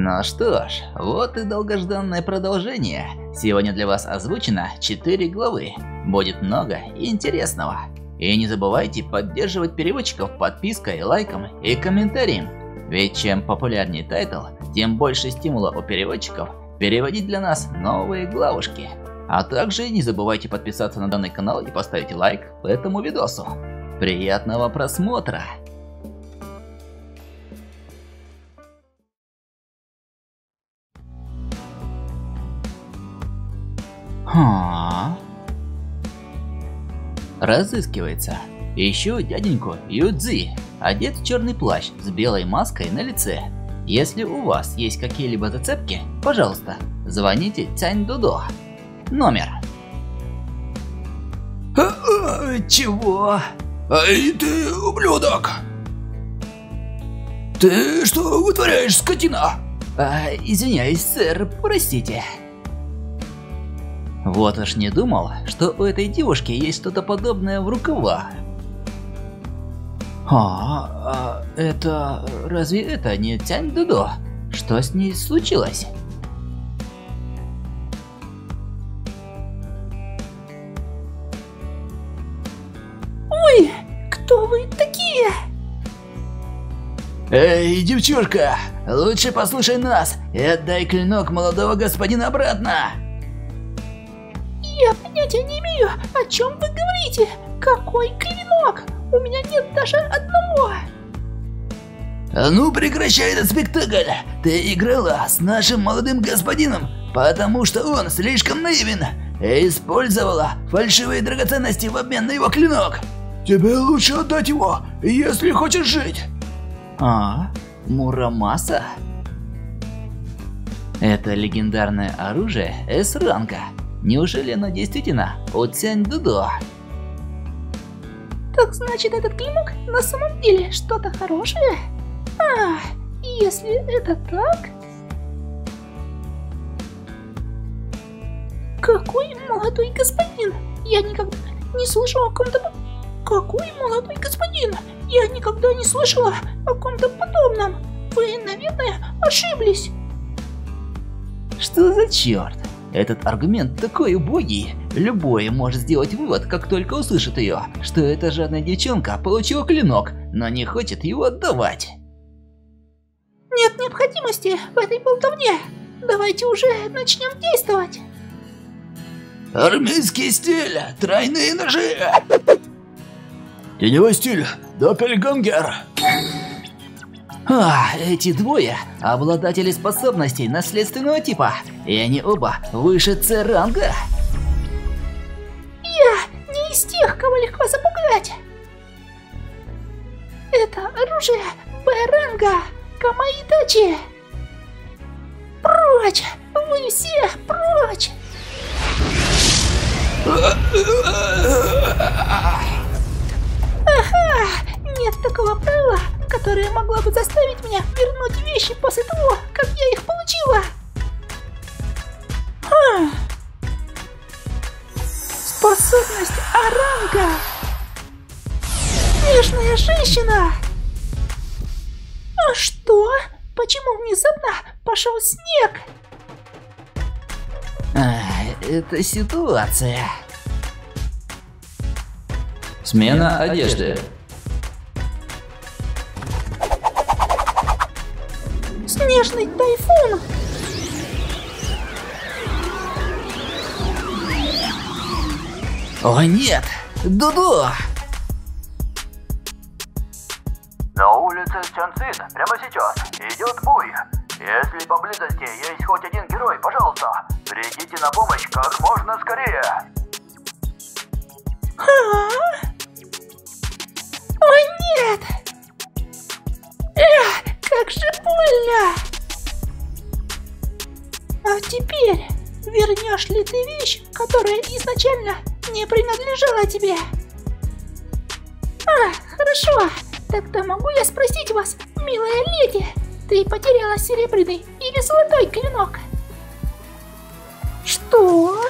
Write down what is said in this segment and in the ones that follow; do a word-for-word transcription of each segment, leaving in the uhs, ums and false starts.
Ну что ж, вот и долгожданное продолжение. Сегодня для вас озвучено четыре главы. Будет много интересного. И не забывайте поддерживать переводчиков подпиской, лайком и комментарием. Ведь чем популярнее тайтл, тем больше стимула у переводчиков переводить для нас новые главушки. А также не забывайте подписаться на данный канал и поставить лайк этому видосу. Приятного просмотра! Ха. Разыскивается. Ищу дяденьку Юдзи, одет в черный плащ с белой маской на лице. Если у вас есть какие-либо зацепки, пожалуйста, звоните Цянь Дудо. Номер. А, а, чего? Эй, ты ублюдок! Ты что вытворяешь, скотина? А, извиняюсь, сэр, простите. Вот уж не думал, что у этой девушки есть что-то подобное в рукавах. А, а это... разве это не Цянь Дудо? Что с ней случилось? Ой, кто вы такие? Эй, девчушка, лучше послушай нас и отдай клинок молодого господина обратно. Я понятия не имею, о чем вы говорите. Какой клинок? У меня нет даже одного. А ну прекращай этот спектакль. Ты играла с нашим молодым господином, потому что он слишком наивен и использовала фальшивые драгоценности в обмен на его клинок. Тебе лучше отдать его, если хочешь жить. А, Мурамаса? Это легендарное оружие С-ранга. Неужели оно действительно у Цянь Дудо? Так значит, этот клинок на самом деле что-то хорошее? А, если это так... Какой молодой господин? Я никогда не слышала о ком-то... Какой молодой господин? Я никогда не слышала о ком-то подобном. Вы, наверное, ошиблись. Что за черт? Этот аргумент такой убогий. Любой может сделать вывод, как только услышит ее, что эта жадная девчонка получила клинок, но не хочет его отдавать. Нет необходимости в этой болтовне. Давайте уже начнем действовать. Армейский стиль, тройные ножи. Теневой стиль, доппельгангер. А, эти двое – обладатели способностей наследственного типа, и они оба выше С-ранга. Я не из тех, кого легко запугать. Это оружие Б-ранга, Камаитачи. Прочь! Вы все прочь! Ага! Нет такого правила, которое могло бы заставить меня вернуть вещи после того, как я их получила. Хм. Способность Оранга. Нежная женщина. А что? Почему внезапно пошел снег? А, это ситуация. Смена одежды. Снежный тайфун. О нет, Дудо! На улице Цянцин прямо сейчас идет бой. Если поблизости есть хоть один герой, пожалуйста, придите на помощь как можно скорее. А? О нет! Эх, как же больно! А теперь вернешь ли ты вещь, которая изначально не принадлежала тебе? А, хорошо. Тогда могу я спросить вас, милая леди, ты потеряла серебряный или золотой клинок? Что?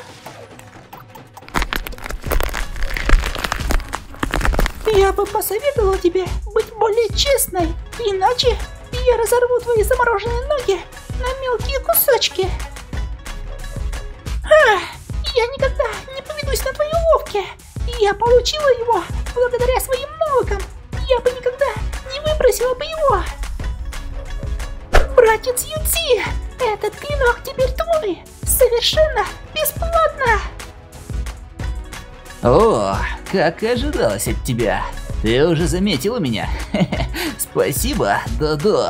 Я бы посоветовала тебе быть более честной, иначе я разорву твои замороженные ноги на мелкие кусочки. А, я никогда не поведусь на твои уловки. Я получила его благодаря своим навыкам. Я бы никогда не выбросила бы его. Братец Юци, этот клинок теперь твой. Совершенно бесплатно. О, как и ожидалось от тебя. Ты уже заметила меня. Спасибо, Додо.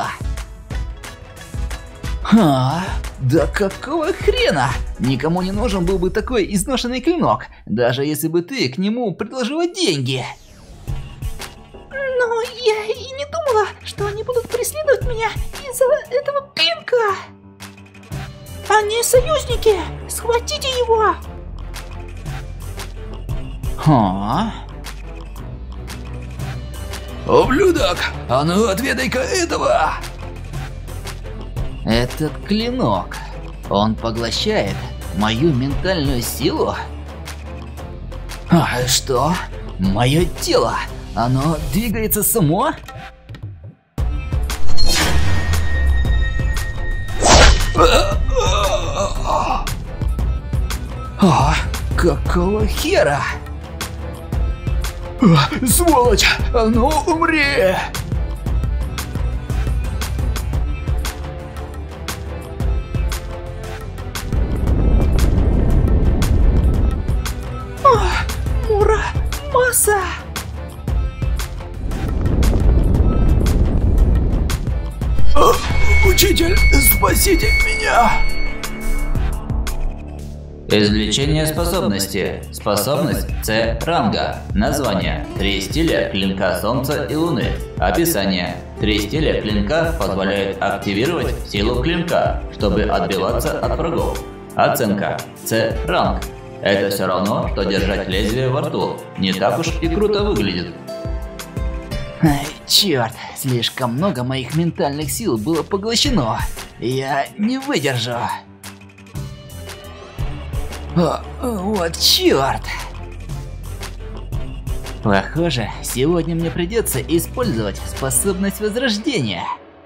А, да какого хрена? Никому не нужен был бы такой изношенный клинок, даже если бы ты к нему предложила деньги. Но я и не думала, что они будут преследовать меня из-за этого клинка. Они союзники! Схватите его! А? Ублюдок, а ну отведай-ка этого! Этот клинок, он поглощает мою ментальную силу? А что? Мое тело, оно двигается само? А, какого хера? А, сволочь, а ну умри! О, Мура Маса! А, учитель, спасите меня! Извлечение способности. Способность С ранга. Название. Три стиля клинка Солнца и Луны. Описание. Три стиля клинка позволяют активировать силу клинка, чтобы отбиваться от врагов. Оценка. С ранг. Это все равно, что держать лезвие во рту. Не так уж и круто выглядит. Ай, черт, слишком много моих ментальных сил было поглощено. Я не выдержу. О, вот черт! Похоже, сегодня мне придется использовать способность возрождения.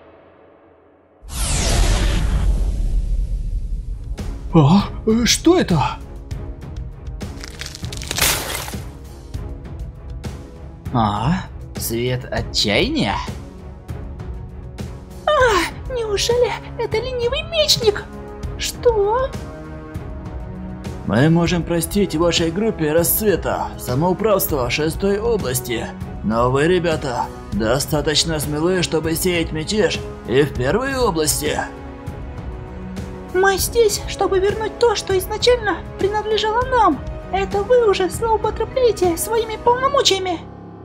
А, что это? А, свет отчаяния? А, неужели это ленивый мечник? Что? Мы можем простить вашей группе расцвета самоуправства шестой области, но вы, ребята, достаточно смелы, чтобы сеять мятеж и в первой области. Мы здесь, чтобы вернуть то, что изначально принадлежало нам. Это вы уже злоупотребляете своими полномочиями.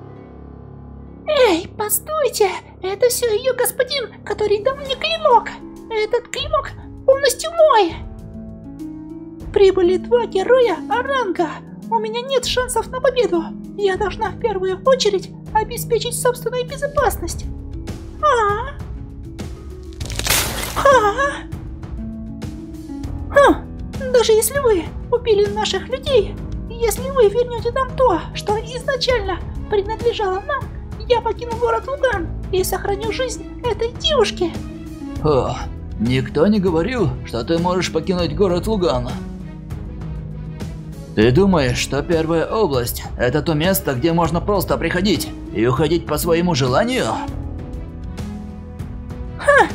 Эй, постойте! Это все ее господин, который дал мне клинок. Этот клинок полностью мой. Прибыли два героя Оранга. У меня нет шансов на победу. Я должна в первую очередь обеспечить собственную безопасность. А? А? Хм, даже если вы убили наших людей, если вы вернете нам то, что изначально принадлежало нам, я покину город Луган и сохраню жизнь этой девушки. О, никто не говорил, что ты можешь покинуть город Луган. Ты думаешь, что первая область – это то место, где можно просто приходить и уходить по своему желанию? Ха!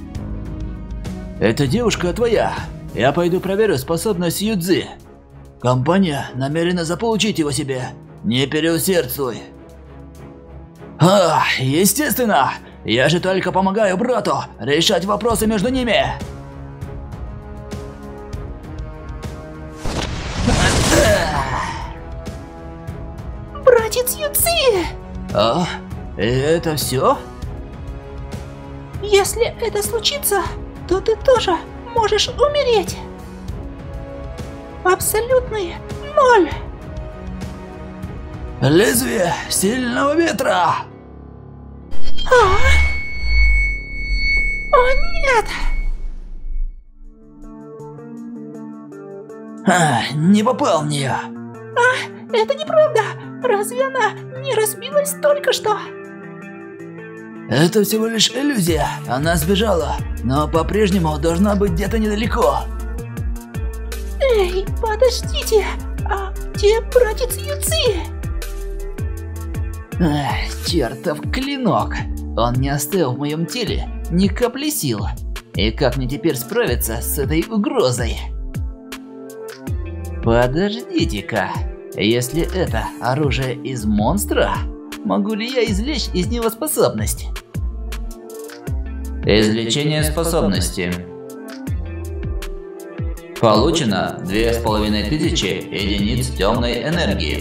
Эта девушка твоя. Я пойду проверю способность Юдзи. Компания намерена заполучить его себе. Не переусердствуй. А, естественно. Я же только помогаю брату решать вопросы между ними. Братец Юци! А? И это все? Если это случится, то ты тоже можешь умереть. Абсолютный ноль. Лезвие сильного ветра. А? О нет! А, не попал в нее. А, это неправда. Разве она не разбилась только что? Это всего лишь иллюзия. Она сбежала, но по-прежнему должна быть где-то недалеко. Эй, подождите, а где братец Юци? Эх, чертов клинок. Он не оставил в моем теле ни капли сил. И как мне теперь справиться с этой угрозой? Подождите-ка. Если это оружие из монстра, могу ли я извлечь из него способность? Извлечение способности. Получено две с половиной тысячи единиц темной энергии.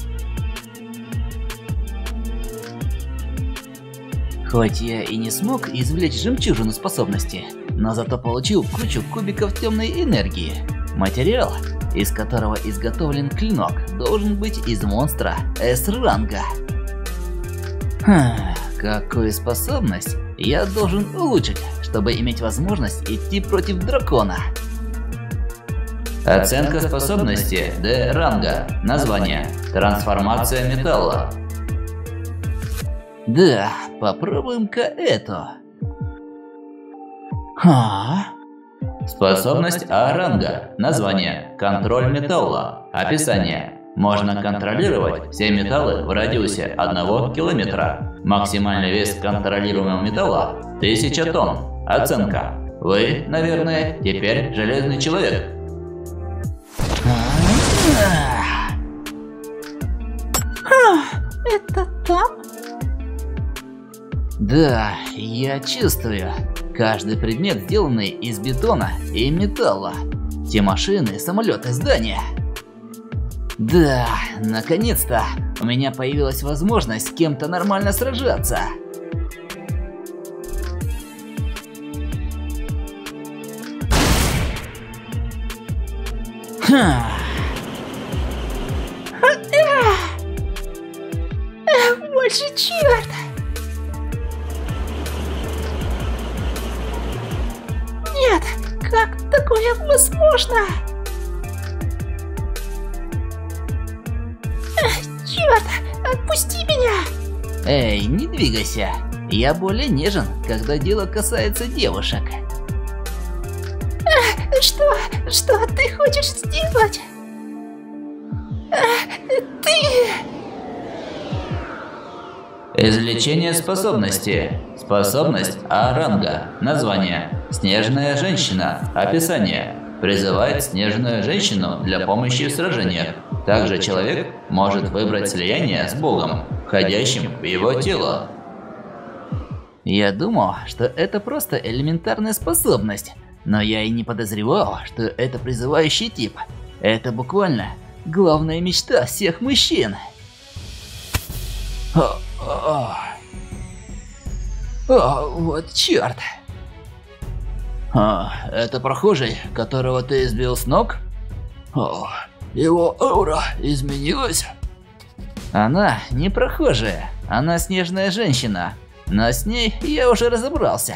Хоть я и не смог извлечь жемчужину способности, но зато получил кучу кубиков темной энергии. Материал, из которого изготовлен клинок, должен быть из монстра С-ранга. Хм, какую способность я должен улучшить, чтобы иметь возможность идти против дракона? Оценка способности Д-ранга. Название: трансформация металла. Да, попробуем-ка эту. А? Способность А-ранга. Название: контроль металла. Описание: можно контролировать все металлы в радиусе одного километра. Максимальный вес контролируемого металла – тысяча тонн. Оценка: вы, наверное, теперь железный человек. А, это там? Да, я чувствую. Каждый предмет, сделанный из бетона и металла. Те машины, самолеты, здания. Да, наконец-то у меня появилась возможность с кем-то нормально сражаться. Ха. Больше черт! Нет, как такое возможно? Черт, отпусти меня! Эй, не двигайся. Я более нежен, когда дело касается девушек. Что? Что ты хочешь сделать? Ты... Извлечение способности. Способность А-ранга. Название: снежная женщина. Описание: призывает снежную женщину для помощи в сражениях. Также человек может выбрать слияние с богом, входящим в его тело. Я думал, что это просто элементарная способность, но я и не подозревал, что это призывающий тип. Это буквально главная мечта всех мужчин. О, о, о, вот черт. А, это прохожий, которого ты сбил с ног? О, его аура изменилась. Она не прохожая, она снежная женщина, но с ней я уже разобрался.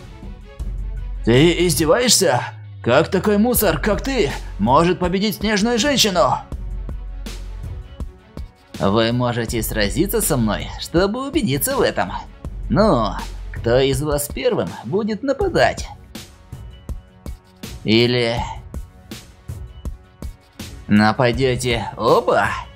Ты издеваешься? Как такой мусор, как ты, может победить снежную женщину? Вы можете сразиться со мной, чтобы убедиться в этом. Ну, кто из вас первым будет нападать? Или... нападете оба?